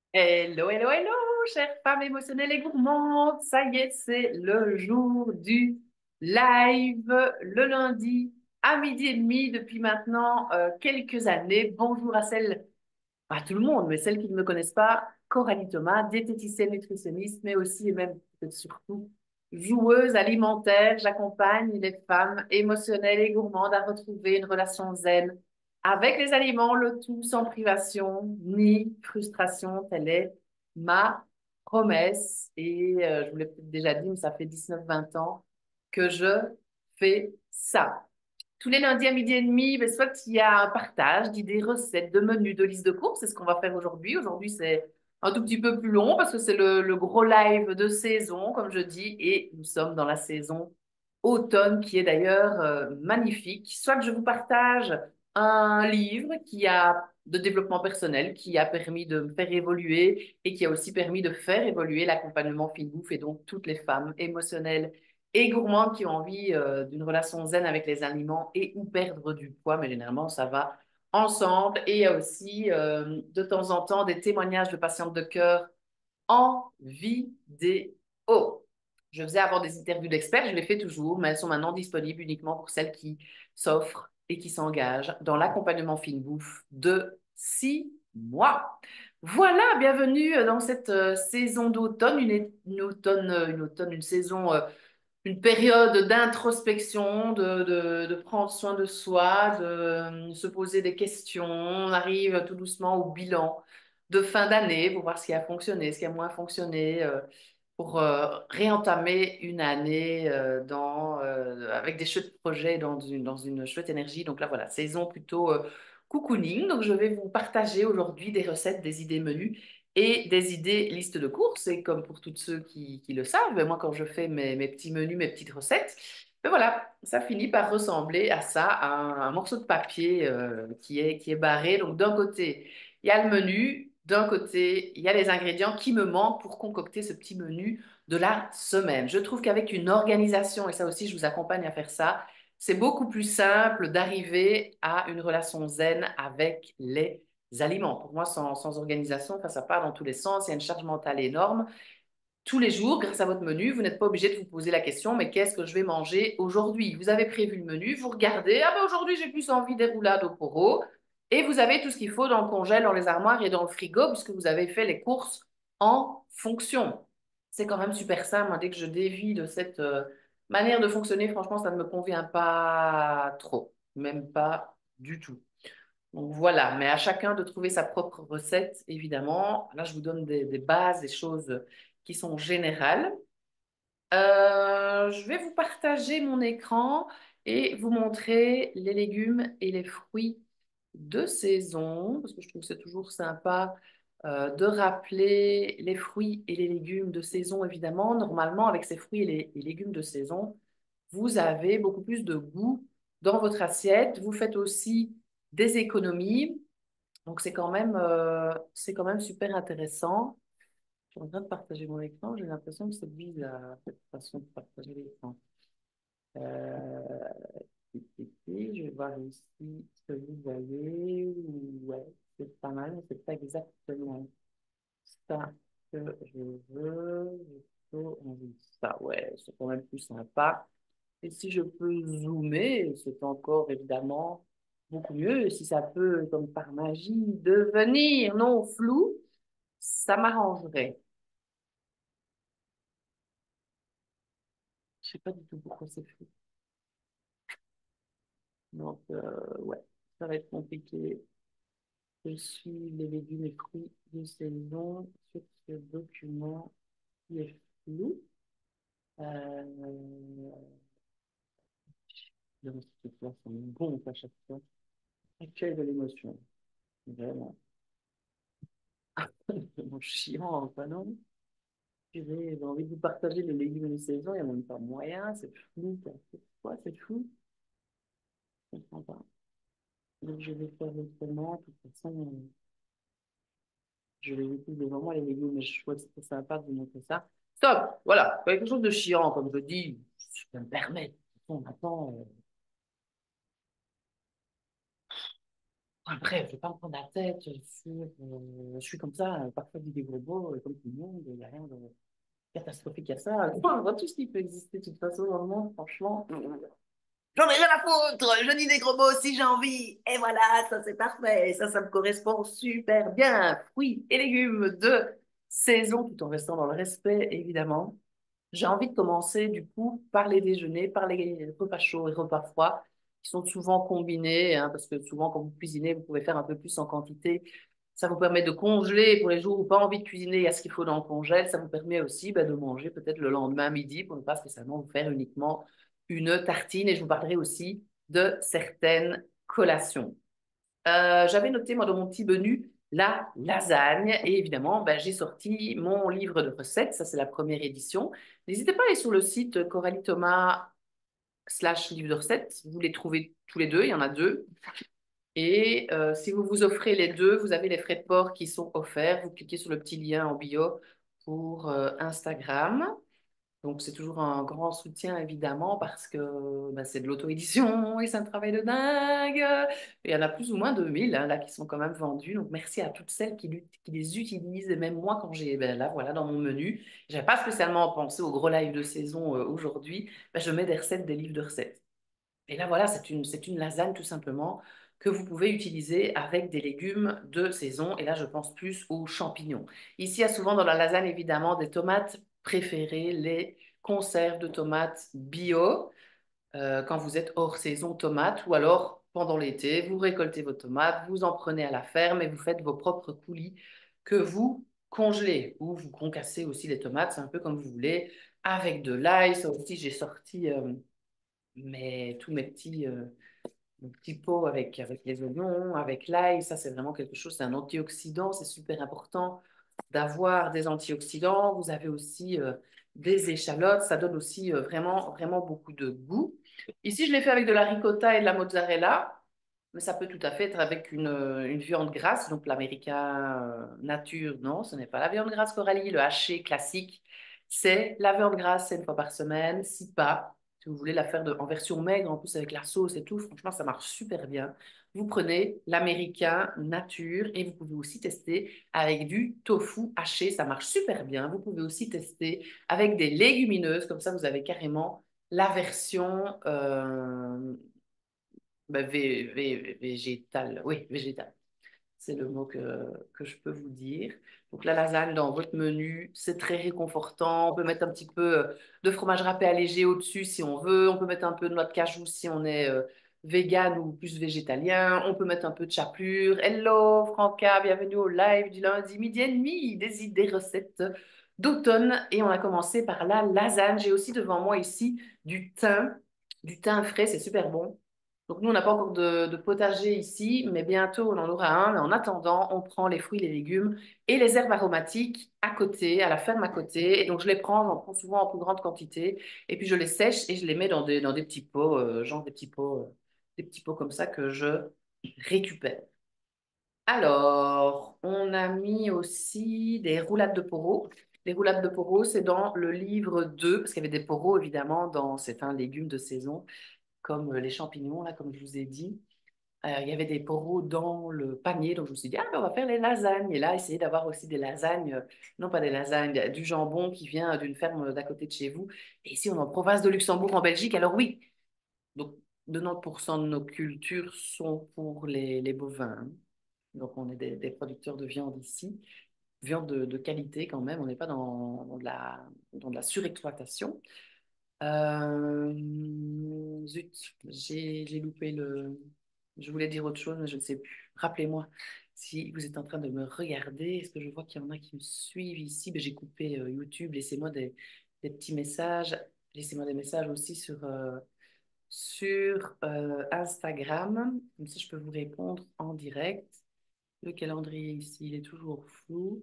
Hello, hello, hello, chères femmes émotionnelles et gourmandes. Ça y est, c'est le jour du live, le lundi à midi et demi depuis maintenant quelques années. Bonjour à celles, pas tout le monde, mais celles qui ne me connaissent pas. Coralie Thomas, diététicienne nutritionniste, mais aussi et même peut-être surtout joueuse alimentaire. J'accompagne les femmes émotionnelles et gourmandes à retrouver une relation zen avec les aliments, le tout sans privation ni frustration. Telle est ma promesse. Et je vous l'ai peut-être déjà dit, mais ça fait 19-20 ans que je fais ça. Tous les lundis à midi et demi, ben, soit il y a un partage d'idées, recettes, de menus, de listes de courses. C'est ce qu'on va faire aujourd'hui. Aujourd'hui, c'est un tout petit peu plus long parce que c'est le gros live de saison, comme je dis, et nous sommes dans la saison automne qui est d'ailleurs magnifique. Soit je vous partage un livre qui a de développement personnel, qui a permis de me faire évoluer et qui a aussi permis de faire évoluer l'accompagnement fine bouffe et donc toutes les femmes émotionnelles et gourmandes qui ont envie d'une relation zen avec les aliments et ou perdre du poids, mais généralement ça va ensemble. Et il y a aussi de temps en temps des témoignages de patientes de cœur en vidéo. Je faisais avant des interviews d'experts, je les fais toujours, mais elles sont maintenant disponibles uniquement pour celles qui s'offrent et qui s'engagent dans l'accompagnement fine bouffe de 6 mois. Voilà, bienvenue dans cette saison d'automne, une saison une période d'introspection, de prendre soin de soi, de se poser des questions. On arrive tout doucement au bilan de fin d'année pour voir ce qui a fonctionné, ce qui a moins fonctionné, pour réentamer une année avec des chouettes projets dans une chouette énergie. Donc là, voilà, saison plutôt cocooning. Donc je vais vous partager aujourd'hui des recettes, des idées menus et des idées listes de courses. Et comme pour tous ceux qui le savent, ben moi, quand je fais mes petits menus, mes petites recettes, ben voilà, ça finit par ressembler à ça, à un morceau de papier qui est barré. Donc d'un côté, il y a le menu, d'un côté, il y a les ingrédients qui me manquent pour concocter ce petit menu de la semaine. Je trouve qu'avec une organisation, et ça aussi, je vous accompagne à faire ça, c'est beaucoup plus simple d'arriver à une relation zen avec les aliments. Pour moi, sans organisation, enfin, ça part dans tous les sens, il y a une charge mentale énorme. Tous les jours, grâce à votre menu, vous n'êtes pas obligé de vous poser la question, mais qu'est-ce que je vais manger aujourd'hui? Vous avez prévu le menu, vous regardez, ah ben aujourd'hui j'ai plus envie des roulades au poro, et vous avez tout ce qu'il faut dans le congèle, dans les armoires et dans le frigo, puisque vous avez fait les courses en fonction. C'est quand même super simple, hein. Dès que je dévie de cette manière de fonctionner, franchement, ça ne me convient pas trop, même pas du tout. Donc voilà, mais à chacun de trouver sa propre recette, évidemment. Là, je vous donne des bases, des choses qui sont générales. Je vais vous partager mon écran et vous montrer les légumes et les fruits de saison, parce que je trouve que c'est toujours sympa de rappeler les fruits et les légumes de saison, évidemment. Normalement, avec ces fruits et les légumes de saison, vous avez beaucoup plus de goût dans votre assiette. Vous faites aussi des économies. Donc, c'est quand même super intéressant. Je suis en train de partager mon écran. J'ai l'impression que c'est bizarre, cette façon de partager l'écran. Euh, je vais voir ici ce que vous avez. Ouais, c'est pas mal, mais c'est pas exactement ça que je veux. Plutôt envie de ça. Ouais, c'est quand même plus sympa. Et si je peux zoomer, c'est encore évidemment beaucoup mieux. Et si ça peut, comme par magie, devenir non flou, ça m'arrangerait. Je sais pas du tout pourquoi c'est flou. Donc, ouais, ça va être compliqué. Je suis les légumes et fruits de saison sur ce document qui est flou. Euh, donc, c'est quoi, ça me gonfle à chaque fois. Accueil de l'émotion. Vraiment. C'est vraiment chiant, enfin non. J'ai envie de vous partager les légumes de saison, il n'y a même pas moyen, c'est flou. C'est quoi, c'est flou? Je ne comprends pas. Donc, je vais faire autrement. De toute façon, je vais vous devant moi les légumes, mais je trouve que c'était sympa de vous montrer ça. Stop! Voilà, quelque chose de chiant, comme je dis, je peux me permettre. Bon, maintenant, Après, je ne vais pas me prendre la tête je suis comme ça, parfois du des gros mots, comme tout le monde, il n'y a rien de catastrophique à ça. On voit tout ce qui peut exister de toute façon dans le monde, franchement. J'en ai rien à foutre, je dis des gros mots si j'ai envie. Et voilà, ça c'est parfait. Ça me correspond super bien. Fruits et légumes de saison, tout en restant dans le respect, évidemment. J'ai envie de commencer du coup par les déjeuners, par les repas chauds et repas froids, qui sont souvent combinés, hein, parce que souvent quand vous cuisinez, vous pouvez faire un peu plus en quantité. Ça vous permet de congeler pour les jours où pas envie de cuisiner, il y a ce qu'il faut dans le congèle. Ça vous permet aussi de manger peut-être le lendemain midi pour ne pas spécialement vous faire uniquement une tartine. Et je vous parlerai aussi de certaines collations. J'avais noté, moi, dans mon petit menu, la lasagne. Et évidemment, j'ai sorti mon livre de recettes. Ça, c'est la première édition. N'hésitez pas à aller sur le site Coralie Thomas / livre de recettes. Vous les trouvez tous les deux. Il y en a deux. Et si vous vous offrez les deux, vous avez les frais de port qui sont offerts. Vous cliquez sur le petit lien en bio pour Instagram. Donc, c'est toujours un grand soutien, évidemment, parce que c'est de l'auto-édition et c'est un travail de dingue. Il y en a plus ou moins 2000 hein, là, qui sont quand même vendus. Donc, merci à toutes celles qui les utilisent. Et même moi, quand j'ai, là, voilà, dans mon menu, je n'avais pas spécialement pensé au gros live de saison aujourd'hui, je mets des recettes, des livres de recettes. Et là, voilà, c'est une lasagne, tout simplement, que vous pouvez utiliser avec des légumes de saison. Et là, je pense plus aux champignons. Ici, il y a souvent dans la lasagne, évidemment, des tomates préférées, les conserves de tomates bio, quand vous êtes hors saison tomates, ou alors pendant l'été, vous récoltez vos tomates, vous en prenez à la ferme et vous faites vos propres coulis que vous congelez, ou vous concassez aussi les tomates, c'est un peu comme vous voulez, avec de l'ail. Ça aussi, j'ai sorti tous mes petits pots avec les oignons, avec l'ail. Ça, c'est vraiment quelque chose, c'est un antioxydant, c'est super important d'avoir des antioxydants. Vous avez aussi des échalotes, ça donne aussi vraiment, vraiment beaucoup de goût. Ici, je l'ai fait avec de la ricotta et de la mozzarella, mais ça peut tout à fait être avec une viande grasse, donc l'américain nature, non, ce n'est pas la viande grasse Coralie, le haché classique, c'est la viande grasse, c'est une fois par semaine, si pas. Si vous voulez la faire en version maigre, en plus avec la sauce et tout, franchement, ça marche super bien. Vous prenez l'américain nature et vous pouvez aussi tester avec du tofu haché, ça marche super bien. Vous pouvez aussi tester avec des légumineuses, comme ça vous avez carrément la version végétale. Oui, végétale. C'est le mot que je peux vous dire. Donc la lasagne dans votre menu, c'est très réconfortant. On peut mettre un petit peu de fromage râpé allégé au-dessus si on veut. On peut mettre un peu de noix de cajou si on est vegan ou plus végétalien. On peut mettre un peu de chapelure. Hello Franca, bienvenue au live du lundi midi et demi. Des idées recettes d'automne. Et on a commencé par la lasagne. J'ai aussi devant moi ici du thym frais, c'est super bon. Donc nous, on n'a pas encore de potager ici, mais bientôt on en aura un. Mais en attendant, on prend les fruits, les légumes et les herbes aromatiques à côté, à la ferme à côté. Et donc j'en prends souvent en plus grande quantité. Et puis je les sèche et je les mets dans des petits pots, genre des petits pots comme ça que je récupère. Alors, on a mis aussi des roulades de poros. Les roulades de poros, c'est dans le livre 2, parce qu'il y avait des poros évidemment dans certains légumes de saison comme les champignons, là, comme je vous ai dit. Il y avait des poros dans le panier, donc je me suis dit, on va faire les lasagnes. Et là, essayer d'avoir aussi des lasagnes, non pas des lasagnes, du jambon qui vient d'une ferme d'à côté de chez vous. Et ici, on est en province de Luxembourg, en Belgique. Alors oui, donc 90% de nos cultures sont pour les bovins, hein. Donc on est des producteurs de viande ici, viande de qualité quand même, on n'est pas dans de la surexploitation. Zut, j'ai loupé le. Je voulais dire autre chose, mais je ne sais plus. Rappelez-moi si vous êtes en train de me regarder. Est-ce que je vois qu'il y en a qui me suivent ici? J'ai coupé YouTube. Laissez-moi des petits messages. Laissez-moi des messages aussi sur Instagram. Comme ça, je peux vous répondre en direct. Le calendrier ici, il est toujours flou.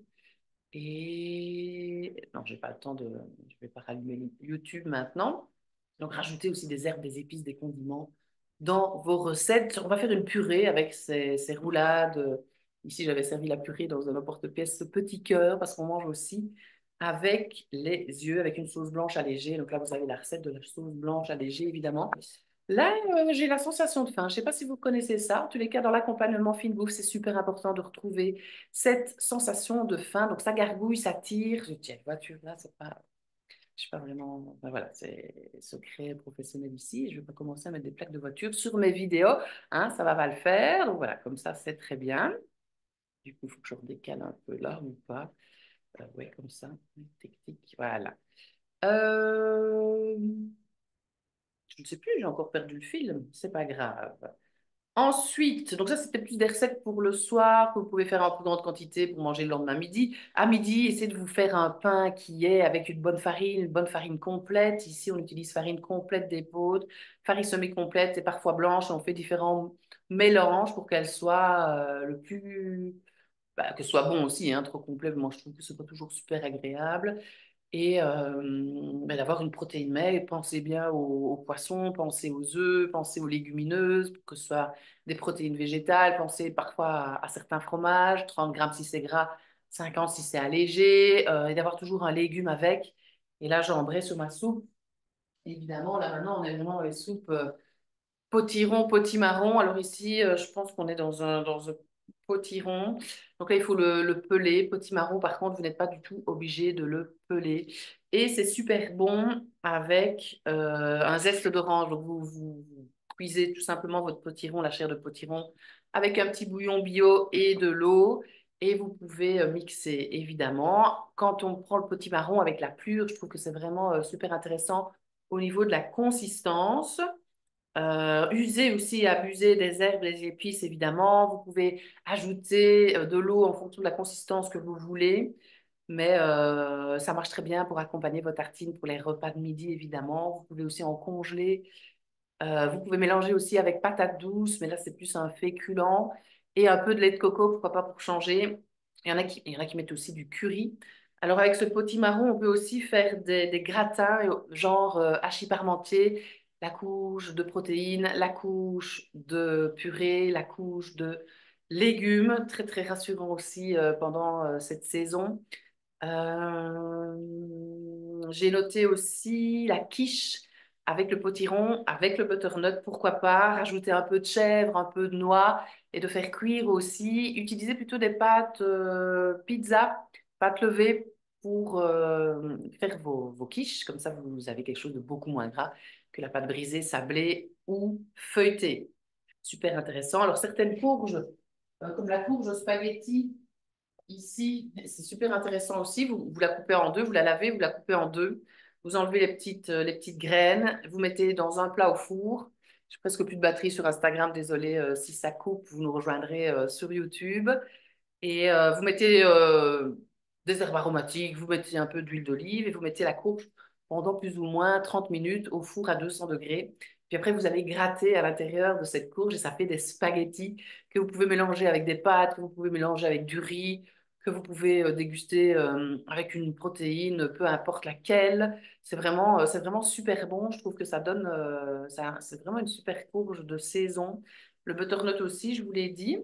Et non, j'ai pas le temps de. Je vais pas rallumer YouTube maintenant. Donc, rajoutez aussi des herbes, des épices, des condiments dans vos recettes. On va faire une purée avec ces roulades. Ici, j'avais servi la purée dans un emporte-pièce petit cœur parce qu'on mange aussi avec les yeux, avec une sauce blanche allégée. Donc là, vous avez la recette de la sauce blanche allégée, évidemment. Là, j'ai la sensation de faim. Je ne sais pas si vous connaissez ça. En tous les cas, dans l'accompagnement fine bouffe, c'est super important de retrouver cette sensation de faim. Donc, ça gargouille, ça tire. Je dis, la voiture, là, c'est pas, je sais pas vraiment. Ben voilà, c'est secret professionnel ici. Je ne vais pas commencer à mettre des plaques de voiture sur mes vidéos. Hein, ça va pas le faire. Donc, voilà, comme ça, c'est très bien. Du coup, il faut que je redécale un peu là ou pas. Ouais, comme ça. Tic, tic. Voilà. Euh, Je ne sais plus, j'ai encore perdu le fil. C'est pas grave. Ensuite, donc ça, c'était plus des recettes pour le soir que vous pouvez faire en plus grande quantité pour manger le lendemain midi. À midi, essayez de vous faire un pain qui est avec une bonne farine complète. Ici, on utilise farine complète d'épeautre, farine semi-complète et parfois blanche. On fait différents mélanges pour qu'elle soit le plus... bah, que ce soit bon aussi, hein, trop complet. Moi, je trouve que c'est pas toujours super agréable et ben, d'avoir une protéine maigre. Pensez bien aux poissons, pensez aux œufs, pensez aux légumineuses, pour que ce soit des protéines végétales, pensez parfois à certains fromages, 30 grammes si c'est gras, 50 si c'est allégé, et d'avoir toujours un légume avec. Et là, j'embraye sur ma soupe. Évidemment, là maintenant, on est vraiment dans les soupes potiron, potimarron. Alors ici, je pense qu'on est dans un potiron. Donc là, il faut le peler. Potimarron, par contre, vous n'êtes pas du tout obligé de le peler. Et c'est super bon avec un zeste d'orange. Donc vous cuisez tout simplement votre potiron, la chair de potiron, avec un petit bouillon bio et de l'eau. Et vous pouvez mixer, évidemment. Quand on prend le potimarron avec la plure, je trouve que c'est vraiment super intéressant au niveau de la consistance. User aussi, abuser des herbes, des épices, évidemment. Vous pouvez ajouter de l'eau en fonction de la consistance que vous voulez. Mais ça marche très bien pour accompagner vos tartines pour les repas de midi, évidemment. Vous pouvez aussi en congeler. Vous pouvez mélanger aussi avec patate douce, mais là, c'est plus un féculent. Et un peu de lait de coco, pourquoi pas, pour changer. Il y en a qui mettent aussi du curry. Alors, avec ce potimarron, on peut aussi faire des gratins, genre hachis parmentier, la couche de protéines, la couche de purée, la couche de légumes. Très, très rassurant aussi pendant cette saison. J'ai noté aussi la quiche avec le potiron, avec le butternut, pourquoi pas, rajouter un peu de chèvre, un peu de noix et de faire cuire aussi. Utiliser plutôt des pâtes pizza, pâtes levées pour faire vos quiches. Comme ça, vous avez quelque chose de beaucoup moins gras que la pâte brisée, sablée ou feuilletée. Super intéressant. Alors, certaines courges, comme la courge spaghetti, ici, c'est super intéressant aussi. Vous la coupez en deux, vous la lavez, vous la coupez en deux. Vous enlevez les petites graines. Vous mettez dans un plat au four. J'ai presque plus de batterie sur Instagram, désolé si ça coupe. Vous nous rejoindrez sur YouTube. Et vous mettez des herbes aromatiques, vous mettez un peu d'huile d'olive et vous mettez la courge pendant plus ou moins 30 minutes au four à 200 degrés. Puis après, vous allez gratter à l'intérieur de cette courge et ça fait des spaghettis que vous pouvez mélanger avec des pâtes, que vous pouvez mélanger avec du riz, que vous pouvez déguster avec une protéine, peu importe laquelle. C'est vraiment super bon. Je trouve que ça donne, c'est vraiment une super courge de saison. Le butternut aussi, je vous l'ai dit.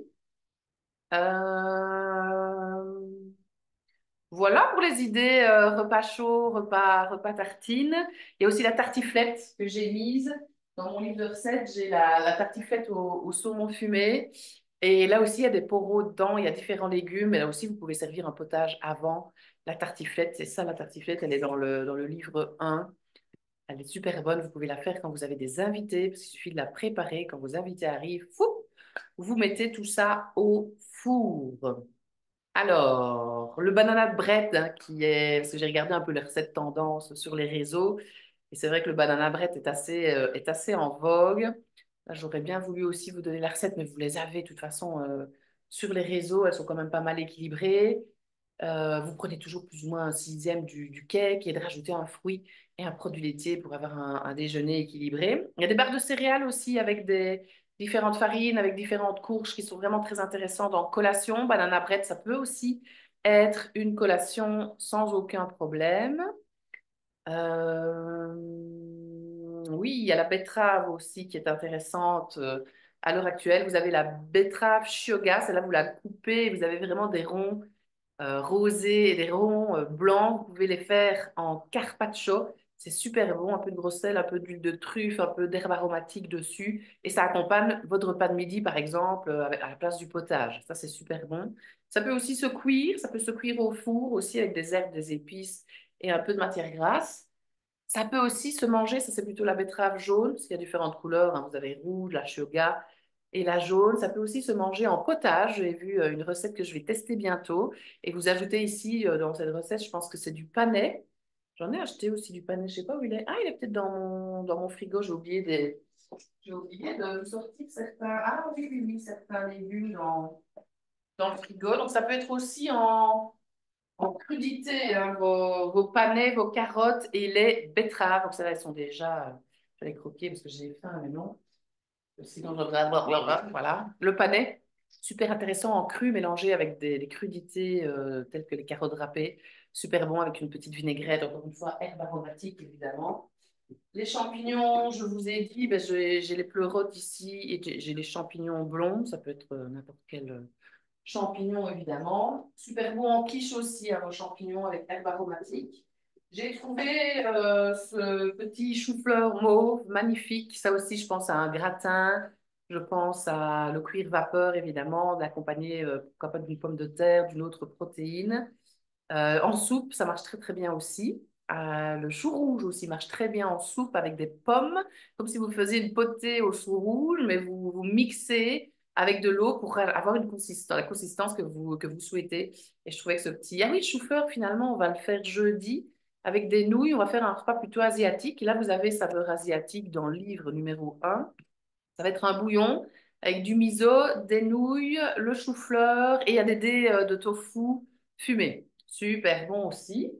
Euh, Voilà pour les idées repas chaud, repas tartine. Il y a aussi la tartiflette que j'ai mise. Dans mon livre de recettes, j'ai la tartiflette au saumon fumé. Et là aussi, il y a des poros dedans, il y a différents légumes. Et là aussi, vous pouvez servir un potage avant la tartiflette. C'est ça, la tartiflette, elle est dans le livre 1. Elle est super bonne. Vous pouvez la faire quand vous avez des invités, parce qu'il suffit de la préparer. Quand vos invités arrivent, fou, vous mettez tout ça au four. Alors, le banana bread, hein, parce que j'ai regardé un peu les recettes tendance sur les réseaux, et c'est vrai que le banana bread est assez en vogue. Là, j'aurais bien voulu aussi vous donner la recette, mais vous les avez de toute façon sur les réseaux, elles sont quand même pas mal équilibrées. Vous prenez toujours plus ou moins un sixième du cake et de rajouter un fruit et un produit laitier pour avoir un déjeuner équilibré. Il y a des barres de céréales aussi avec des différentes farines, avec différentes courges qui sont vraiment très intéressantes en collation. Banana bread, ça peut aussi être une collation sans aucun problème. Euh, oui, il y a la betterave aussi qui est intéressante à l'heure actuelle. Vous avez la betterave shioga, celle-là vous la coupez, et vous avez vraiment des ronds rosés et des ronds blancs. Vous pouvez les faire en carpaccio. C'est super bon, un peu de gros sel, un peu d'huile de truffe, un peu d'herbe aromatique dessus. Et ça accompagne votre repas de midi, par exemple, à la place du potage. Ça, c'est super bon. Ça peut aussi se cuire, ça peut se cuire au four aussi avec des herbes, des épices et un peu de matière grasse. Ça peut aussi se manger, ça c'est plutôt la betterave jaune, parce qu'il y a différentes couleurs, hein. Vous avez rouge, la shoga et la jaune. Ça peut aussi se manger en potage. J'ai vu une recette que je vais tester bientôt. Et vous ajoutez ici, dans cette recette, je pense que c'est du panais. J'en ai acheté aussi du panais, je sais pas où il est. Ah, il est peut-être dans mon frigo, j'ai oublié de sortir certains. Ah oui, oui, oui, certains légumes dans le frigo. Donc ça peut être aussi en crudité, hein, vos panais, vos carottes et les betteraves. Donc ça, elles sont déjà. Je vais les croquer parce que j'ai faim, mais non. Sinon, je voudrais avoir. Voilà. Le panais, super intéressant en cru, mélangé avec des crudités telles que les carottes râpées. Super bon avec une petite vinaigrette, encore une fois, herbe aromatique, évidemment. Les champignons, je vous ai dit, ben, j'ai les pleurotes ici et j'ai les champignons blonds. Ça peut être n'importe quel champignons, évidemment. Super bon en quiche aussi, hein, vos champignons avec herbe aromatique. J'ai trouvé ce petit chou-fleur mauve magnifique. Ça aussi, je pense à un gratin. Je pense à le cuire vapeur, évidemment, d'accompagner, pourquoi pas d'une pomme de terre, d'une autre protéine. En soupe, ça marche très très bien aussi. Le chou rouge aussi marche très bien en soupe avec des pommes, comme si vous faisiez une potée au chou rouge, mais vous mixez avec de l'eau pour avoir la consistance que vous souhaitez. Et je trouvais que ce petit... Ah oui, le chou-fleur, finalement, on va le faire jeudi avec des nouilles. On va faire un repas plutôt asiatique. Et là, vous avez saveur asiatique dans le livre numéro 1. Ça va être un bouillon avec du miso, des nouilles, le chou-fleur et il y a des dés de tofu fumés. Super bon aussi.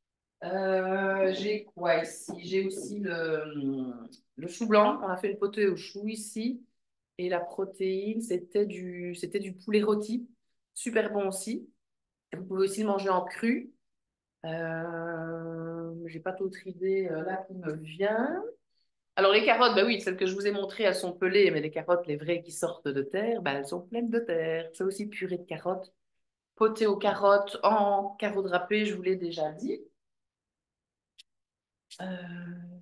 J'ai quoi ici? J'ai aussi le chou blanc. On a fait une potée au chou ici. Et la protéine, c'était du poulet rôti. Super bon aussi. Et vous pouvez aussi le manger en cru. J'ai pas d'autre idée là qui me vient. Alors les carottes, bah oui, celles que je vous ai montrées, elles sont pelées, mais les carottes, les vraies qui sortent de terre, bah, elles sont pleines de terre. C'est aussi purée de carottes, potée aux carottes en carottes râpées, je vous l'ai déjà dit. Euh,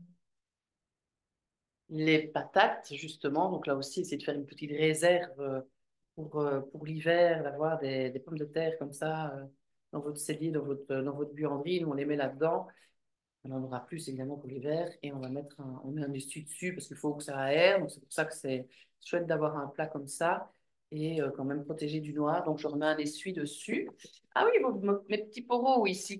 les patates, justement, donc là aussi, essayer de faire une petite réserve pour l'hiver, d'avoir des pommes de terre comme ça dans votre cellier, dans votre buanderie, nous on les met là-dedans. On en aura plus évidemment pour l'hiver et on met un essuie dessus parce qu'il faut que ça aère. Donc c'est pour ça que c'est chouette d'avoir un plat comme ça et quand même protégé du noir. Donc je remets un essuie dessus. Ah oui, mes petits poros ici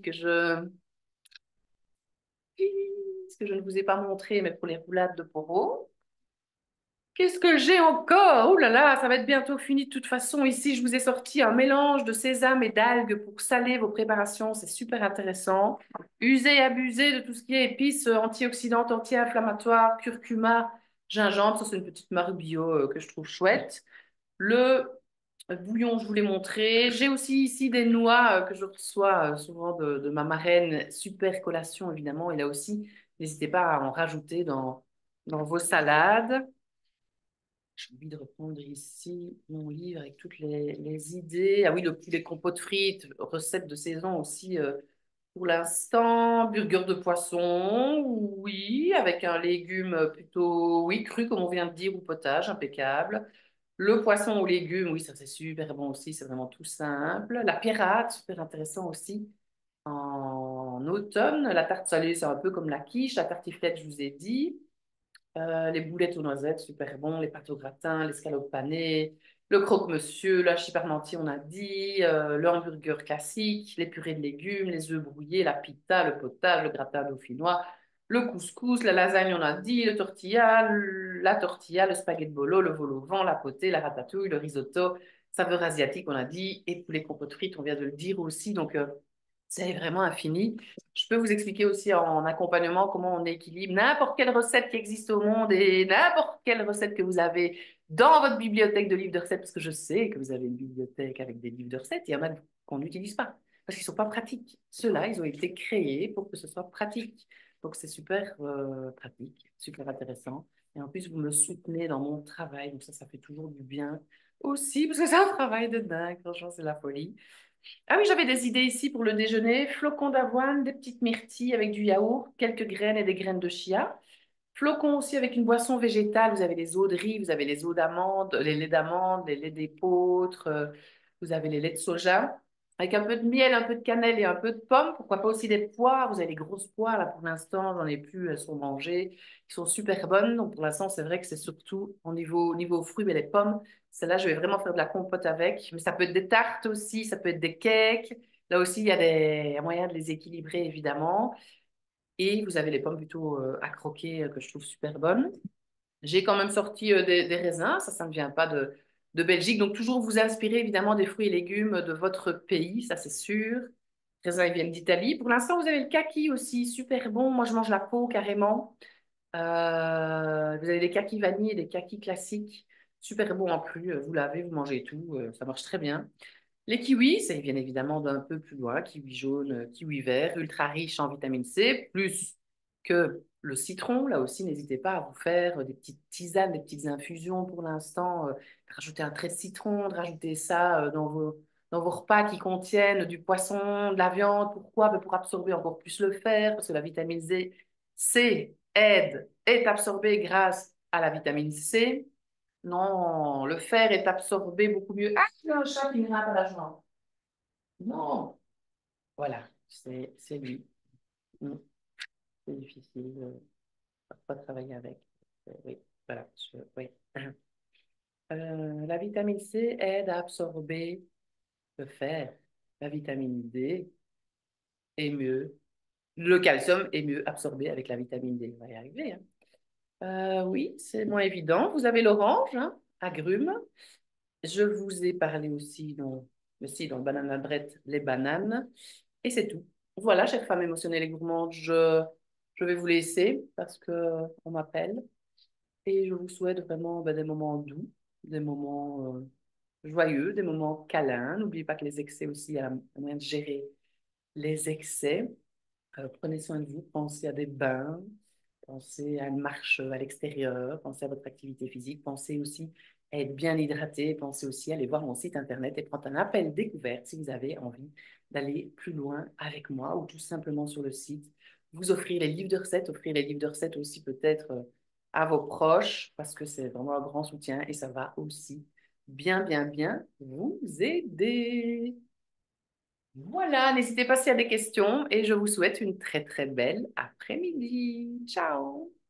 que je ne vous ai pas montré, mais pour les roulades de poros. Qu'est-ce que j'ai encore? Ouh là là, ça va être bientôt fini de toute façon. Ici, je vous ai sorti un mélange de sésame et d'algues pour saler vos préparations. C'est super intéressant. Usez et abusez de tout ce qui est épices antioxydantes, anti-inflammatoires, curcuma, gingembre. Ça, c'est une petite marque bio que je trouve chouette. Le bouillon, je vous l'ai montré. J'ai aussi ici des noix que je reçois souvent de ma marraine. Super collation, évidemment. Et là aussi, n'hésitez pas à en rajouter dans vos salades. J'ai envie de reprendre ici mon livre avec toutes les idées. Ah oui, le poulet compote frites, recette de saison aussi pour l'instant. Burger de poisson, oui, avec un légume plutôt, oui, cru comme on vient de dire, ou potage, impeccable. Le poisson aux légumes, oui, ça c'est super bon aussi, c'est vraiment tout simple. La pirate, super intéressant aussi. En automne, la tarte salée, c'est un peu comme la quiche. La tartiflette, je vous ai dit. Les boulettes aux noisettes, super bon. Les pâtes au gratin, l'escalope panée, le croque-monsieur, le hachis parmentier, on a dit. Le hamburger classique, les purées de légumes, les œufs brouillés, la pita, le potage, le gratin dauphinois, le couscous, la lasagne, on a dit. La tortilla, le spaghetti bolo, le vol au vent, la potée, la ratatouille, le risotto, saveur asiatique, on a dit. Et poulet compote frites, on vient de le dire aussi. Donc, c'est vraiment infini. Je peux vous expliquer aussi en accompagnement comment on équilibre n'importe quelle recette qui existe au monde et n'importe quelle recette que vous avez dans votre bibliothèque de livres de recettes, parce que je sais que vous avez une bibliothèque avec des livres de recettes. Il y en a qu'on n'utilise pas parce qu'ils ne sont pas pratiques. Ceux-là, ils ont été créés pour que ce soit pratique. Donc, c'est super pratique, super intéressant. Et en plus, vous me soutenez dans mon travail. Donc, ça fait toujours du bien aussi, parce que c'est un travail de dingue. Franchement, c'est la folie. Ah oui, j'avais des idées ici pour le déjeuner. Flocons d'avoine, des petites myrtilles avec du yaourt, quelques graines et des graines de chia. Flocons aussi avec une boisson végétale. Vous avez les eaux de riz, vous avez les eaux d'amandes, les laits d'amandes, les laits d'épeautre, vous avez les laits de soja. Avec un peu de miel, un peu de cannelle et un peu de pommes. Pourquoi pas aussi des poires. Vous avez les grosses poires, là pour l'instant, j'en ai plus, elles sont mangées. Elles sont super bonnes. Donc pour l'instant, c'est vrai que c'est surtout au niveau fruits, mais les pommes, celles-là, je vais vraiment faire de la compote avec. Mais ça peut être des tartes aussi, ça peut être des cakes. Là aussi, il y a moyen de les équilibrer, évidemment. Et vous avez les pommes plutôt à croquer que je trouve super bonnes. J'ai quand même sorti des raisins, ça ne vient pas de Belgique. Donc toujours vous inspirer évidemment des fruits et légumes de votre pays, ça c'est sûr. Les raisins ils viennent d'Italie. Pour l'instant, vous avez le kaki aussi, super bon. Moi, je mange la peau carrément. Vous avez des kakis vanille et des kakis classiques, super bon en plus. Vous lavez, vous mangez tout, ça marche très bien. Les kiwis, ça ils viennent évidemment d'un peu plus loin, kiwi jaune, kiwi vert, ultra riche en vitamine C, plus que le citron. Là aussi, n'hésitez pas à vous faire des petites tisanes, des petites infusions pour l'instant. Rajouter un trait de citron, de rajouter ça dans vos repas qui contiennent du poisson, de la viande. Pourquoi? Ben, pour absorber encore plus le fer, parce que la vitamine C est absorbée grâce à la vitamine C. Non, le fer est absorbé beaucoup mieux. Ah, il y a un chat qui me grimpe à la jambe. Non, voilà, c'est lui. Mm, c'est difficile parfois de travailler avec. Oui, voilà. Oui. La vitamine C aide à absorber le fer. La vitamine D est mieux. Le calcium est mieux absorbé avec la vitamine D. On va y arriver, hein. Oui, c'est moins évident. Vous avez l'orange, hein, agrumes. Je vous ai parlé aussi dans le banana bread, les bananes. Et c'est tout. Voilà, chère femme émotionnelle et gourmande, je vais vous laisser parce que on m'appelle. Et je vous souhaite vraiment ben, des moments doux, des moments joyeux, des moments câlins. N'oubliez pas que les excès aussi, il y a un moyen de gérer les excès. Prenez soin de vous, pensez à des bains, pensez à une marche à l'extérieur, pensez à votre activité physique, pensez aussi à être bien hydraté, pensez aussi à aller voir mon site internet et prendre un appel découverte si vous avez envie d'aller plus loin avec moi ou tout simplement sur le site. Vous offrir les livres de recettes, offrir les livres de recettes aussi peut-être à vos proches parce que c'est vraiment un grand soutien et ça va aussi bien, bien, bien vous aider. Voilà, n'hésitez pas s'il y a des questions et je vous souhaite une très très belle après-midi. Ciao!